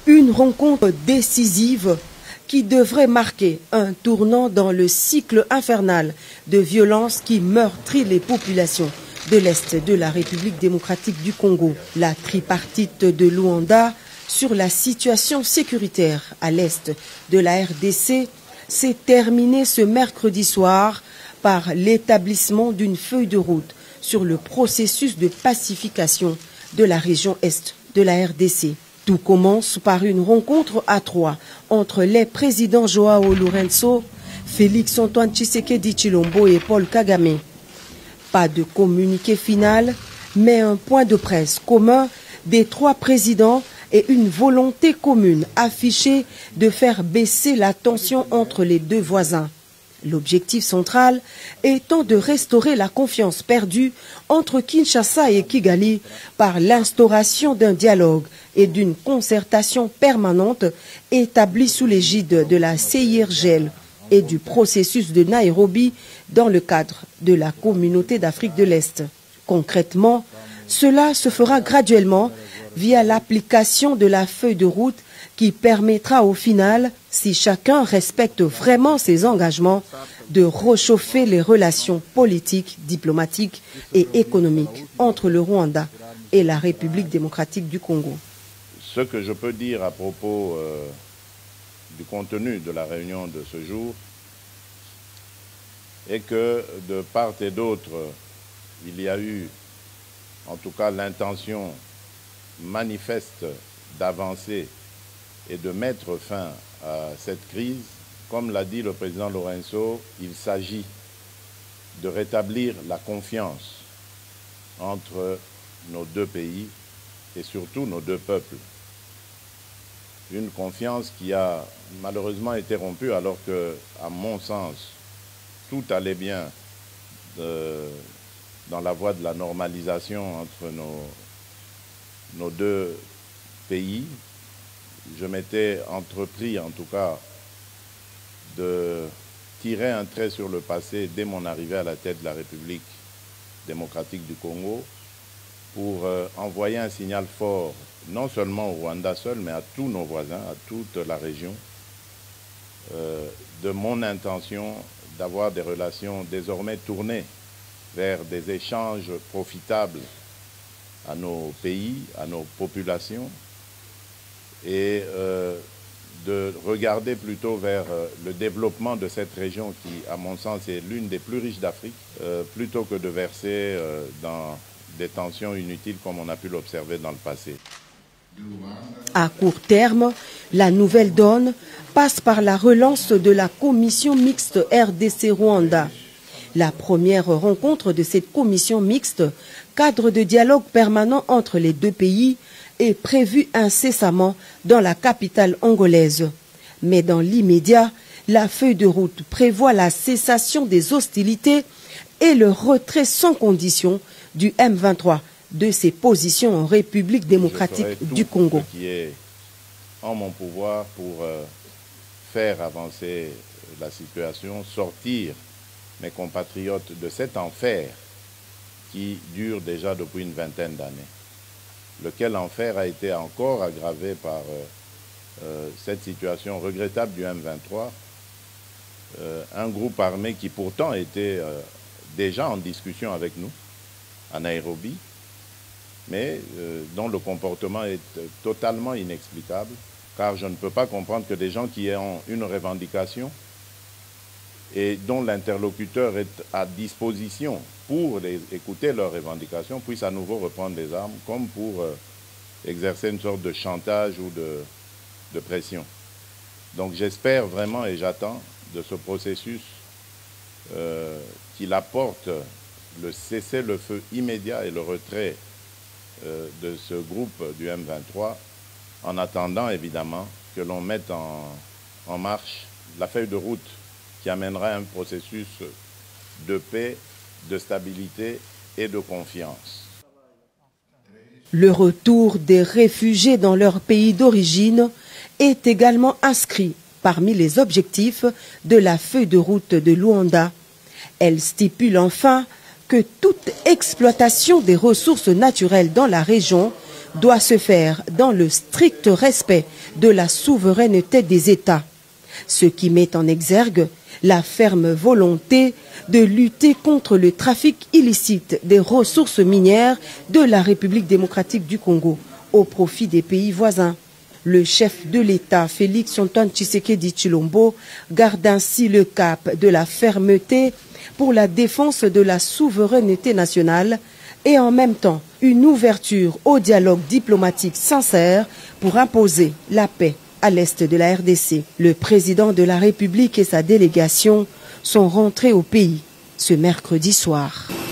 Une rencontre décisive qui devrait marquer un tournant dans le cycle infernal de violence qui meurtrit les populations de l'Est de la République démocratique du Congo. La tripartite de Luanda sur la situation sécuritaire à l'Est de la RDC s'est terminée ce mercredi soir par l'établissement d'une feuille de route sur le processus de pacification de la région Est de la RDC. Tout commence par une rencontre à trois entre les présidents Joao Lourenço, Félix Antoine Tshisekedi Tshilombo et Paul Kagame. Pas de communiqué final, mais un point de presse commun des trois présidents et une volonté commune affichée de faire baisser la tension entre les deux voisins. L'objectif central étant de restaurer la confiance perdue entre Kinshasa et Kigali par l'instauration d'un dialogue et d'une concertation permanente établie sous l'égide de la CIRGL et du processus de Nairobi dans le cadre de la communauté d'Afrique de l'Est. Concrètement, cela se fera graduellement via l'application de la feuille de route qui permettra au final, si chacun respecte vraiment ses engagements, de réchauffer les relations politiques, diplomatiques et économiques entre le Rwanda et la République démocratique du Congo. Ce que je peux dire à propos du contenu de la réunion de ce jour est que de part et d'autre, il y a eu en tout cas l'intention manifeste d'avancer et de mettre fin à cette crise. Comme l'a dit le président Lourenço, il s'agit de rétablir la confiance entre nos deux pays et surtout nos deux peuples. Une confiance qui a malheureusement été rompue alors que, à mon sens, tout allait bien dans la voie de la normalisation entre nos deux pays. Je m'étais entrepris, en tout cas, de tirer un trait sur le passé dès mon arrivée à la tête de la République démocratique du Congo pour envoyer un signal fort, non seulement au Rwanda seul, mais à tous nos voisins, à toute la région, de mon intention d'avoir des relations désormais tournées vers des échanges profitables à nos pays, à nos populations, et de regarder plutôt vers le développement de cette région qui, à mon sens, est l'une des plus riches d'Afrique, plutôt que de verser dans des tensions inutiles comme on a pu l'observer dans le passé. À court terme, la nouvelle donne passe par la relance de la commission mixte RDC-Rwanda. La première rencontre de cette commission mixte, cadre de dialogue permanent entre les deux pays, est prévue incessamment dans la capitale angolaise. Mais dans l'immédiat, la feuille de route prévoit la cessation des hostilités et le retrait sans condition du M23 de ses positions en République démocratique du Congo. Ce qui est en mon pouvoir pour faire avancer la situation, sortir mes compatriotes de cet enfer qui dure déjà depuis une vingtaine d'années, lequel enfer a été encore aggravé par cette situation regrettable du M23, un groupe armé qui pourtant était déjà en discussion avec nous à Nairobi, mais dont le comportement est totalement inexplicable, car je ne peux pas comprendre que des gens qui ont une revendication et dont l'interlocuteur est à disposition pour écouter leurs revendications puissent à nouveau reprendre les armes, comme pour exercer une sorte de chantage ou de pression. Donc j'espère vraiment et j'attends de ce processus qu'il apporte le cessez-le-feu immédiat et le retrait de ce groupe du M23, en attendant évidemment que l'on mette en marche la feuille de route qui amènera un processus de paix, de stabilité et de confiance. Le retour des réfugiés dans leur pays d'origine est également inscrit parmi les objectifs de la feuille de route de Luanda. Elle stipule enfin que toute exploitation des ressources naturelles dans la région doit se faire dans le strict respect de la souveraineté des États, ce qui met en exergue la ferme volonté de lutter contre le trafic illicite des ressources minières de la République démocratique du Congo au profit des pays voisins. Le chef de l'État, Félix Antoine Tshisekedi Tshilombo, garde ainsi le cap de la fermeté pour la défense de la souveraineté nationale et en même temps une ouverture au dialogue diplomatique sincère pour imposer la paix à l'est de la RDC. Le président de la République et sa délégation sont rentrés au pays ce mercredi soir.